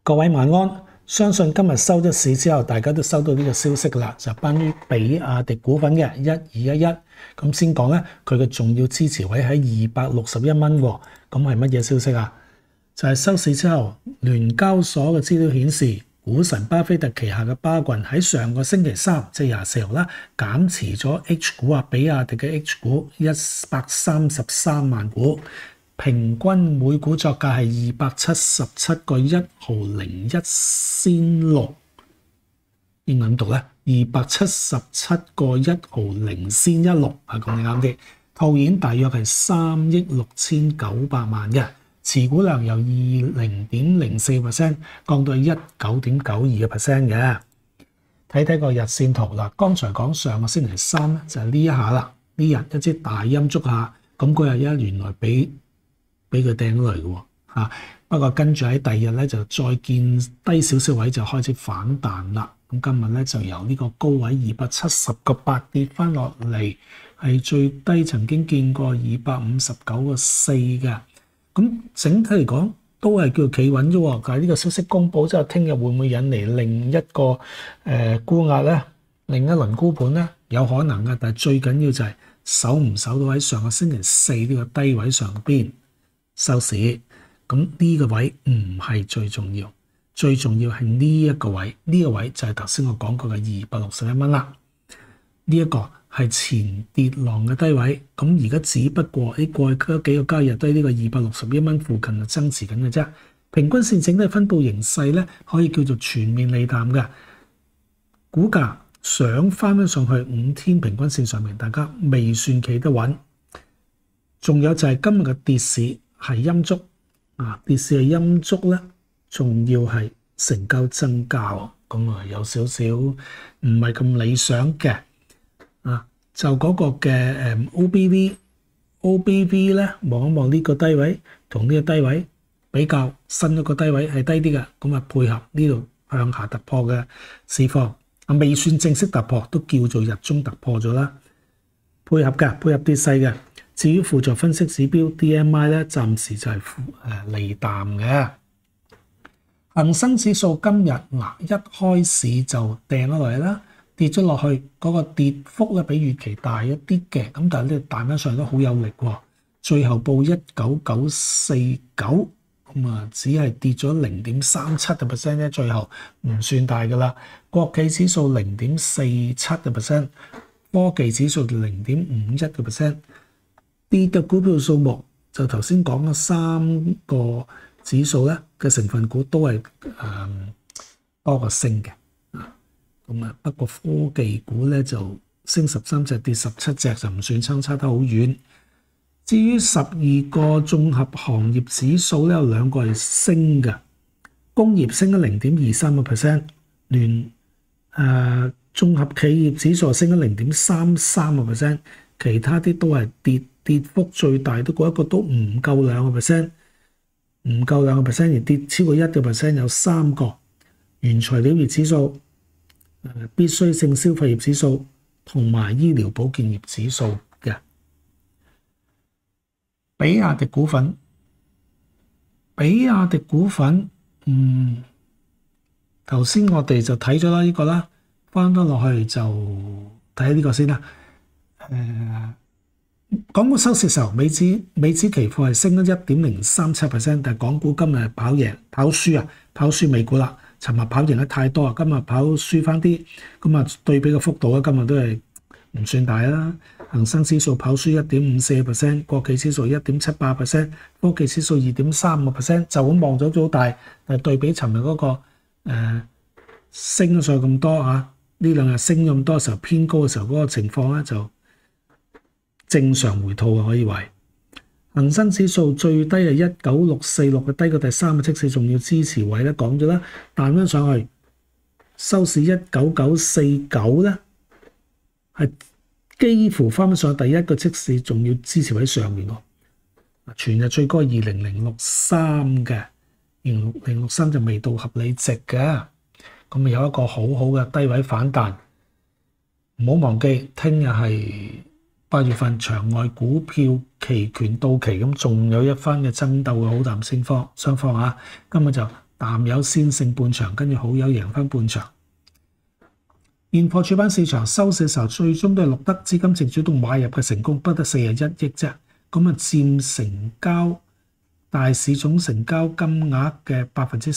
各位晚安，相信今日收咗市之後，大家都收到呢個消息啦，就關於比亞迪股份嘅1211。咁先講咧，佢嘅重要支持位喺261蚊喎。咁係乜嘢消息啊？就係收市之後，聯交所嘅資料顯示，股神巴菲特旗下嘅巴郡喺上個星期三，即係24號啦，減持咗 H 股啊，比亞迪嘅 H 股133萬股。平均每股作價係277個1毫01仙6，英文讀咧277個1毫0仙16，係講你啱啲。套現大約係3億6900萬嘅，持股量由20.04% 降到19.92% 嘅。睇睇個日線圖啦，剛才講上個星期三咧就係呢一下啦，呢日一支大陰燭下，咁嗰日原來俾佢掟咗嚟嘅喎，不過跟住喺第二日咧就再見低少少位就開始反彈啦。咁今日咧就由呢個高位270個8跌翻落嚟，係最低曾經見過259個4嘅。咁整體嚟講都係叫企穩啫喎。但係呢個消息公佈之後，聽日會唔會引嚟另一個沽壓咧？另一輪沽盤咧？有可能嘅，但係最緊要就係守唔守到喺上個星期四呢個低位上邊收市。咁呢個位唔係最重要，最重要係呢一個位，呢個位就係頭先我講過嘅261蚊啦。呢一個係前跌浪嘅低位，咁而家只不過喺過去嗰幾個交易日都喺呢個261蚊附近就增持緊嘅啫。平均線整體分佈形勢咧，可以叫做全面利淡嘅。股價想翻上去5天平均線上面，大家未算企得穩。仲有就係今日嘅跌市係陰燭啊，跌市係陰燭咧，仲要係成交增加喎，咁啊有少少唔係咁理想嘅啊。就嗰個嘅OBV 咧，望一望呢個低位同呢個低位比較，新一個低位係低啲嘅，咁啊配合呢度向下突破嘅市況啊，未算正式突破，都叫做日中突破咗啦。配合跌勢嘅。至於輔助分析指標 DMI 咧，暫時就係利淡嘅。恒生指數今日一開始就掟咗落嚟啦，跌咗落去嗰個跌幅咧比預期大一啲嘅，咁但係呢彈翻上都好有力喎。最後報19949，咁啊只係跌咗0.37% 啫，最後唔算大噶啦。國企指數0.47%，科技指數0.51%。跌嘅股票數目就頭先講嘅3個指數咧嘅成分股都係多過升嘅，咁啊不過科技股咧就升13隻，跌17隻，就唔算相差得好遠。至於12個綜合行業指數咧，有2個係升嘅，工業升咗0.23%，綜合企業指數升咗0.33%，其他啲都係跌幅最大都嗰一個都唔夠2%，唔夠2%而跌超過1%有3個，原材料業指數、必需性消費業指數同埋醫療保健業指數嘅。比亞迪股份，頭先我哋就睇咗啦呢個啦，翻返落去就睇下呢個先啦。港股收市時候，美指期貨係升咗1.037%，但係港股今日係跑輸美股啦。尋日跑贏得太多啊，今日跑輸翻啲，咁啊對比嘅幅度今日都係唔算大啦。恒生指數跑輸1.54%，國企指數1.78%，科技指數2.35%，就咁望咗都好大，但係對比尋日嗰個升咗上去咁多啊，呢兩日升咁多嘅時候偏高嘅時候嗰個情況咧就正常回吐啊，可以話恒生指數最低係19646嘅，低過第3個即市重要支持位咧，講咗啦，彈翻上去收市19949咧，係幾乎翻上第一個即市重要支持位上面喎。全日最高係20063嘅，20063就未到合理值嘅，咁咪有一個好好嘅低位反彈。唔好忘記，聽日係8月份場外股票期權到期，咁仲有一番嘅爭鬥嘅好淡雙方啊！今日就彈淡友先勝半場，跟住好友贏翻半場。現貨主板市場收市嘅時候，最終都係錄得資金淨主動買入嘅成功，不得41億啫。咁啊，佔成交大市總成交金額嘅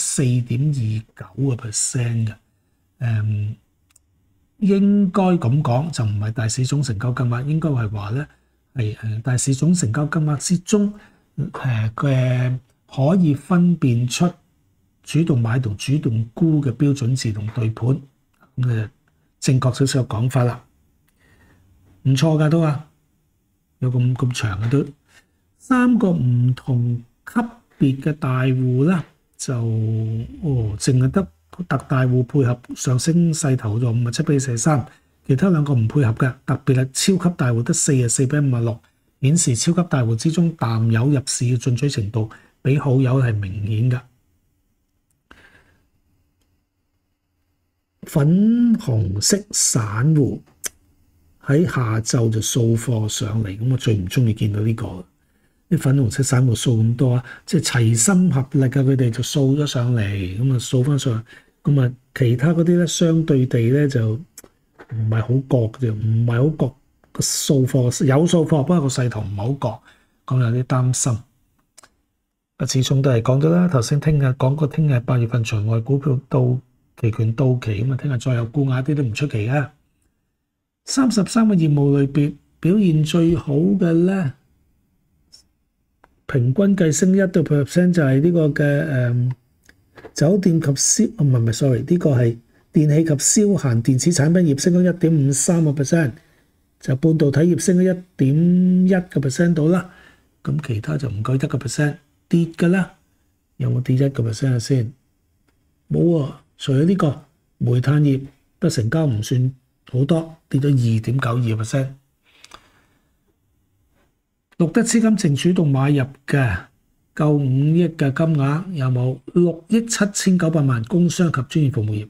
4.29%嘅。應該咁講就唔係大市總成交金額，應該係話咧係大市總成交金額之中嘅可以分辨出主動買同主動沽嘅標準自動對盤，咁正確少少嘅講法啦，唔錯㗎都啊，有咁長嘅都3個唔同級別嘅大戶啦，就淨係得特大戶配合上升勢頭就57:43，其他兩個唔配合嘅，特別係超級大戶得44:56，顯示超級大戶之中淡友入市嘅進取程度比好友係明顯嘅。粉紅色散戶喺下晝就掃貨上嚟，咁我最唔中意見到呢個啲粉紅色散戶掃咁多啊，即係齊心合力嘅，佢哋就掃咗上嚟，咁啊掃翻上去，咁啊其他嗰啲咧相對地咧就唔係好覺嘅，唔係好覺個掃貨有掃貨，不過個勢頭唔係好覺，咁有啲擔心。啊，始終都係講咗啦，頭先聽日講過，聽日8月份場外股票到期權到期，咁啊聽日再有沽壓啲都唔出奇嘅。33個業務類別表現最好嘅咧，平均計升1%就係呢個嘅酒店及sorry，呢個係電器及消閒電子產品業升咗1.53%，就半導體業升咗1.1%到啦。咁其他就唔夠1%跌㗎啦，有冇跌1%先？冇啊，除咗呢個煤炭業得成交唔算好多，跌咗2.92%。錄得資金淨主動買入嘅夠5億嘅金額有冇？6億7900萬工商及專業服務業。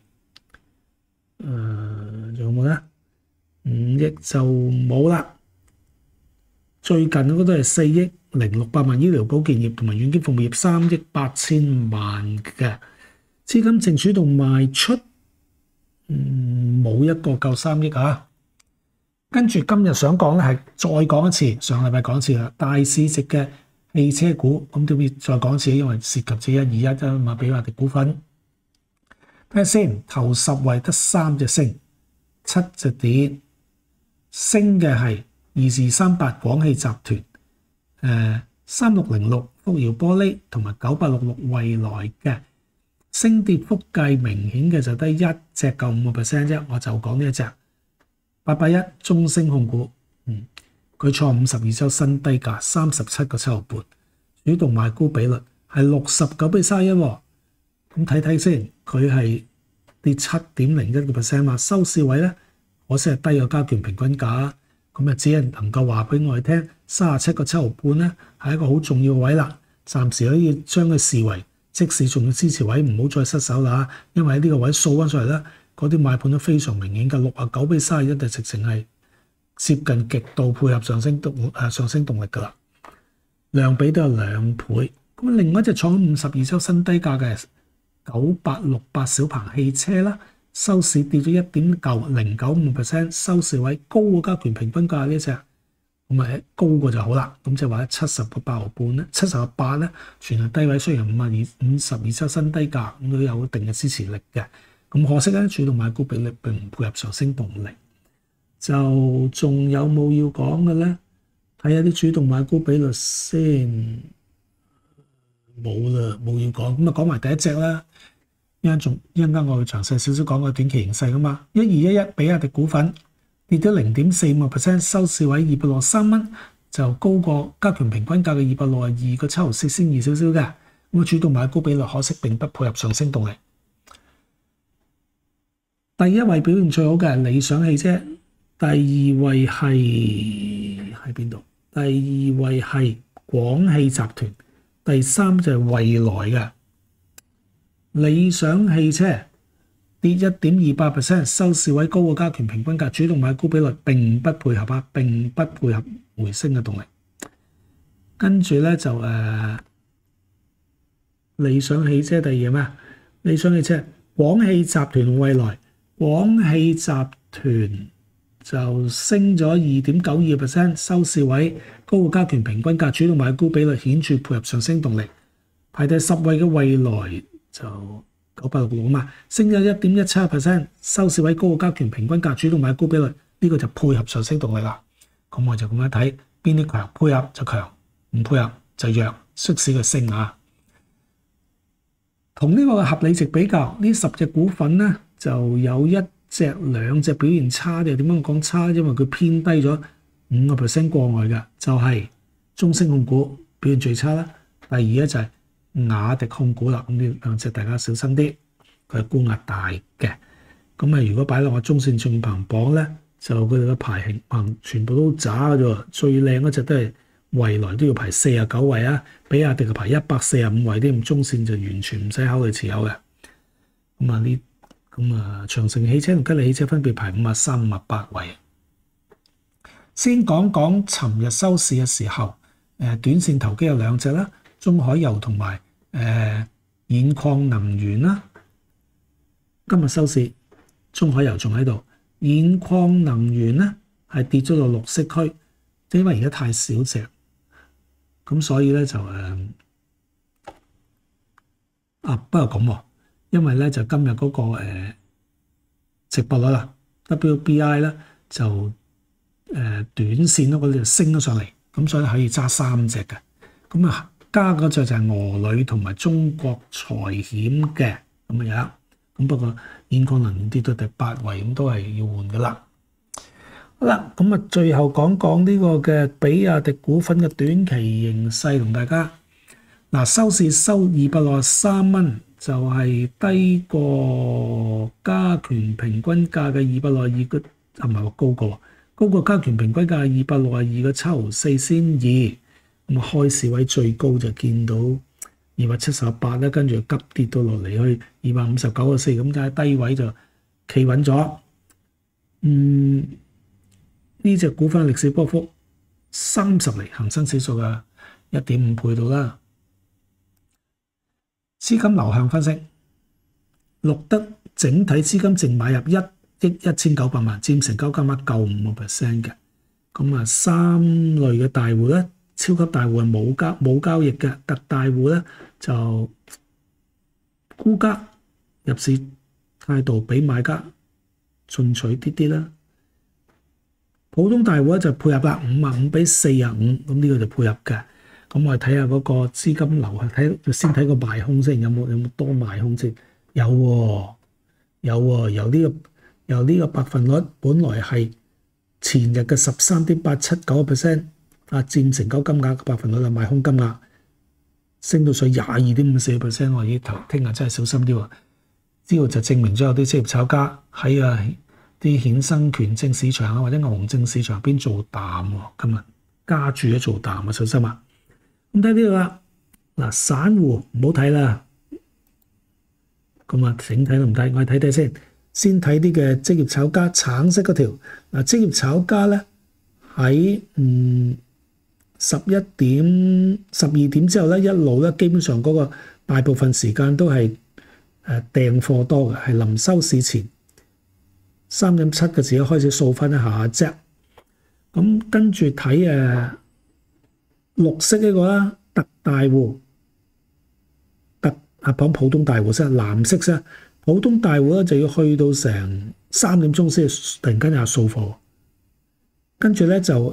仲有冇咧？5億就冇啦。最近嗰個都係4億0600萬醫療保健業同埋軟件服務業3億8000萬嘅資金淨主動賣出，冇一個夠3億啊！跟住今日想講咧係再講一次，上禮拜講一次啦，大市值嘅汽車股，咁點解再講一次？因為涉及至121啊嘛，比亞迪股份。睇下先，頭10位得3隻升，7隻跌，升嘅係2238廣汽集團、3606福耀玻璃同埋9866蔚來嘅，升跌幅計明顯嘅就得一隻夠5% 啫，我就講呢一隻。881中升控股，佢創52週新低價37.7毫半，主動賣沽比率係69:31喎。咁睇睇先，佢係跌7.01% 嘛，收市位咧，可惜係低過加權平均價，咁啊只係能夠話俾我哋聽37.7毫半咧係一個好重要嘅位啦，暫時可以將佢視為即使仲要支持位，唔好再失手啦，因為喺呢個位掃翻出嚟咧。嗰啲買盤都非常明顯嘅，69:31就直情係接近極度配合上升動力㗎啦，量比都有2倍。咁另外一隻創52週新低價嘅9868小鵬汽車啦，收市跌咗1.095%，收市位高過加權平均價呢隻，咁咪高過就好啦。咁即係話70.8毫半咧，70.8咧，全係低位，雖然52週新低價，咁都有一定嘅支持力嘅。咁可惜咧，主動買股比率並唔配合上升動力，就仲有冇要講嘅咧？睇下啲主動買股比率先，冇啦，冇要講。咁啊，講埋第一隻啦。一陣間我會詳細少少講個短期形勢噶嘛。1211比亞迪股份跌咗0.45%，收市位263蚊，就高過加權平均價嘅262.7毫四，先二少少嘅。咁啊，主動買股比率可惜並不配合上升動力。第一位表現最好嘅係理想汽車，第二位係喺邊度？第二位係廣汽集團，第三就係蔚來嘅。理想汽車跌1.28%，收市位高過加權平均價，主動買股比率並不配合啊，並不配合回升嘅動力。跟住咧就理想汽車第二咩？ 理想汽車、廣汽集團同蔚來，廣汽集團就升咗2.92%，收市位高過加權平均價，主動買股比率顯著配合上升動力。排第10位嘅蔚來就966嘛，升咗1.17%，收市位高過加權平均價，主動買股比率，呢個就配合上升動力啦。咁我就咁樣睇，邊啲強配合就強，唔配合就弱，促使佢升啊。同呢個合理值比較，呢10隻股份咧就有1隻、2隻表現差啲。點樣講差？因為佢偏低咗5% 過外嘅，就係中升控股表現最差啦。第二咧就係雅迪控股啦。咁呢2隻大家小心啲，佢係沽壓大嘅。咁啊，如果擺落個中線進行榜咧，就佢哋嘅排行全部都渣嘅啫。最靚嗰隻都係蔚來，都要排49位啊，比亞迪就排145位啲，咁中線就完全唔使考慮持有嘅。咁啊，長城汽車同吉利汽車分別排53、58位。先講講尋日收市嘅時候，短線投機有2隻啦，中海油同埋兗礦能源啦。今日收市，中海油仲喺度，兗礦能源咧係跌咗到綠色區，因為而家太少隻，咁所以咧就不過咁喎，因為咧就今日嗰個值博率啦 WBI 咧就短線嗰個就升咗上嚟，咁所以可以揸3隻嘅。咁啊加嗰隻就係俄鋁同埋中國財險嘅咁樣。咁不過兗礦能源跌到第8位，咁都係要換噶啦。好啦，咁啊最後講講呢個嘅比亞迪股份嘅短期形勢同大家。嗱，收市收263蚊，就係低過加權平均價嘅262個，唔係話高過，高過加權平均價262個7毫4仙2。咁啊開市位最高就見到278啦，跟住急跌到落嚟去259個4，咁就喺低位就企穩咗。呢隻股份歷史波幅30厘，恒生指數嘅1.5倍到啦。資金流向分析，錄得整體資金淨買入1億1900萬，佔成交金額夠5% 嘅。咁啊3類嘅大戶咧，超級大戶係冇交易嘅，特大戶咧就沽家，入市態度比買家進取啲啲啦。普通大戶咧就配合啦，55比45，咁呢個就配合嘅。咁我哋睇下嗰個資金流向，先睇個賣空先，有冇多賣空先？有喎，由呢個百分率本來係前日嘅13.879%，佔成交金額嘅百分率啦，賣空金額升到上22.54%，我依頭聽日真係小心啲喎。呢個就證明咗有啲職業炒家喺啲衍生權證市場或者牛熊證市場邊做淡喎，今日加注咗做淡啊，小心啊！咁睇呢個啦，嗱，散戶唔好睇啦，咁啊整體都唔睇，我哋睇睇先睇啲嘅職業炒家，橙色嗰條嗱，職業炒家咧喺12點之後咧，一路咧基本上嗰個大部分時間都係訂貨多嘅，係臨收市前3.7個字開始掃翻一下啫。咁跟住睇綠色呢個啦，特大戶，講普通大戶先，藍色先，普通大戶咧就要去到成3點鐘先突然間有掃貨，跟住咧就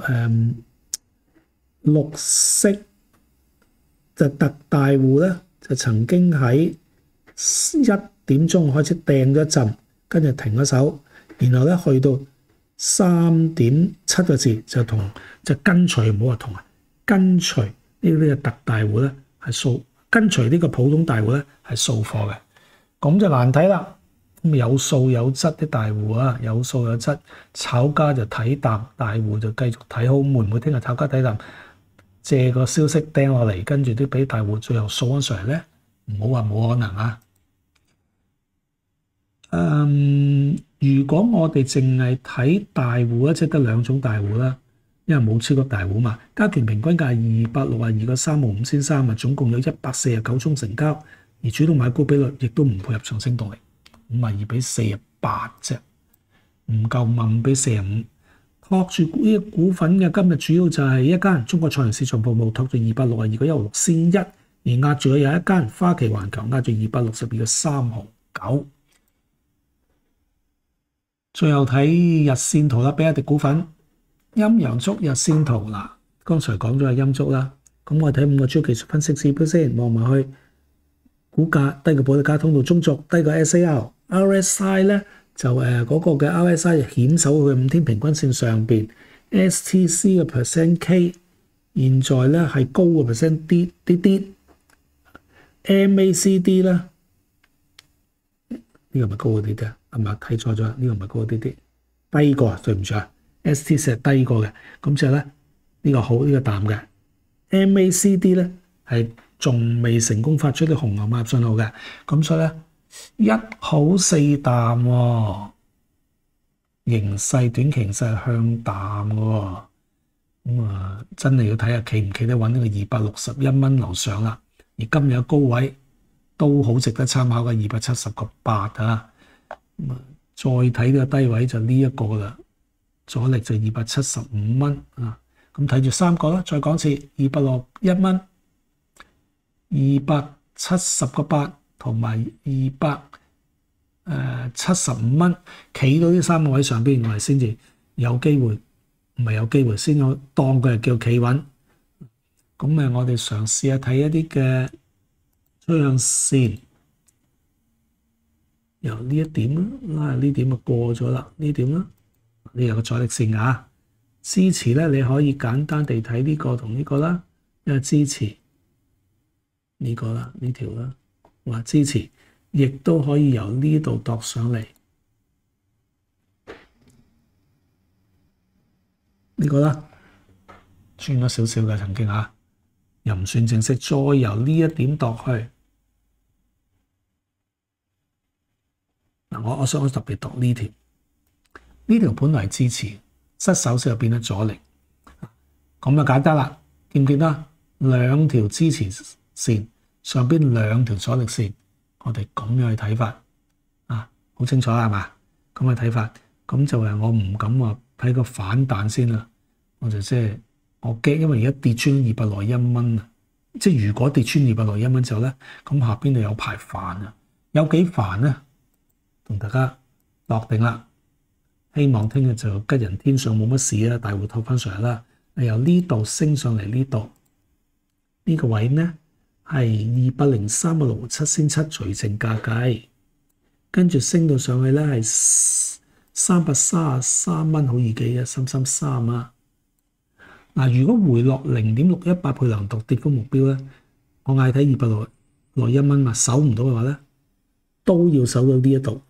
綠色就特大戶咧就曾經喺1點鐘開始掟咗一陣，跟住停咗手，然後咧去到3.7個字就跟隨，唔好話同啊。跟隨呢個特大戶咧係跟隨呢個普通大戶咧係掃貨嘅，咁就難睇啦。咁有數有質啲大戶啊，有數有質，炒家就睇淡，大戶就繼續睇好。會唔會聽日炒家睇淡，借個消息掟落嚟，跟住都俾大戶最後掃翻上嚟咧？唔好話冇可能啊。如果我哋淨係睇大戶咧，即係得2種大戶啦。因為冇超級大戶嘛，加權平均價262個3毫5仙3啊，總共有149宗成交， 而主動買股比率亦都唔配合上升動力，52:48啫，唔夠55:45。托住呢個股份嘅今日主要就係一間中國創盈市場服務托住262.16仙一，而壓住嘅有一間花旗環球壓住262.3毫9。最後睇日線圖啦，比亞迪股份陰陽燭日線圖嗱，剛才講咗係陰燭啦，咁我哋睇5個主要技術分析指標先，望埋去股價低過保利加通道中軸，低過 SAR。RSI 咧就嗰個嘅 RSI 險守佢5天平均線上邊 ，STC 嘅 percent K 現在咧係高嘅 percent 啲，MACD 咧呢個係咪高嗰啲啲啊？係咪睇錯咗？呢個唔係高嗰啲啲，低過啊，對唔住啊 ，STC 係低過嘅，咁之後咧呢個好呢個淡嘅 ，MACD 咧係仲未成功發出啲紅牛買入信號嘅，咁所以咧。1好4淡喎，形勢短期形勢係向淡喎，咁真係要睇下企唔企得穩呢個261蚊樓上啦。而今日嘅高位都好值得參考嘅270.8啊。再睇呢個低位就呢一個啦，阻力就275蚊啊。咁睇住3個啦，再講次261蚊、270.8。同埋275蚊，企到呢3個位上邊，我哋先至有機會，唔係有機會，先可當佢係叫企穩。咁我哋嘗試下睇一啲嘅趨向線，由呢一點啦，呢點就過咗啦，呢點啦，呢有個阻力線啊，支持咧你可以簡單地睇呢個同呢個啦，因為支持呢個啦，呢條啦。話支持，亦都可以由呢度度上嚟呢個啦，穿咗少少嘅曾經嚇，又唔算正式，再由呢一點度去嗱，我想特別度呢條，呢條本來係支持，失手先又變咗阻力，咁就簡單啦，見唔見得兩條支持線？上邊兩條阻力線，我哋咁樣去睇法啊，好清楚啦，係嘛？咁嘅睇法，咁就係我唔敢話睇個反彈先啦。我就我驚，因為而家跌穿261蚊啊，即係如果跌穿261蚊之後咧，咁下邊就有排煩啊，有幾煩咧？同大家落定啦，希望聽日就吉人天上冇乜事啦，大戶透翻上嚟啦，由呢度升上嚟呢度，呢個位咧。係203.67仙七除淨價計，跟住升到上去咧係333蚊，好易記嘅333啊！嗱，如果回落0.618倍量度跌幅目標咧，我嗌睇261蚊嘛，守唔到嘅話咧，都要守到呢一度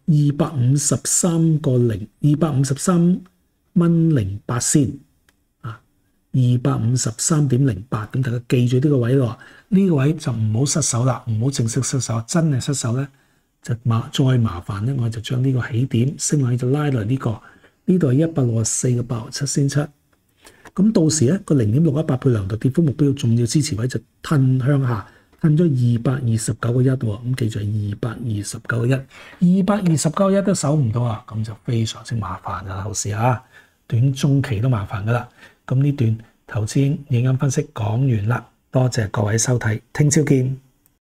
253.08仙。253.08，咁大家記住呢個位咯，呢個位就唔好失手啦，唔好正式失手，真係失手咧就再麻煩咧，我就將呢個起點升落去就拉落呢個，呢度係164.87仙七，咁到時咧個0.618倍量度跌幅目標重要支持位就褪向下，褪咗229.1喎，咁記住係229.1都守唔到啊，咁就非常之麻煩啦，後市啊，短中期都麻煩噶啦。咁呢段投資影音分析講完啦，多謝各位收睇，聽朝見。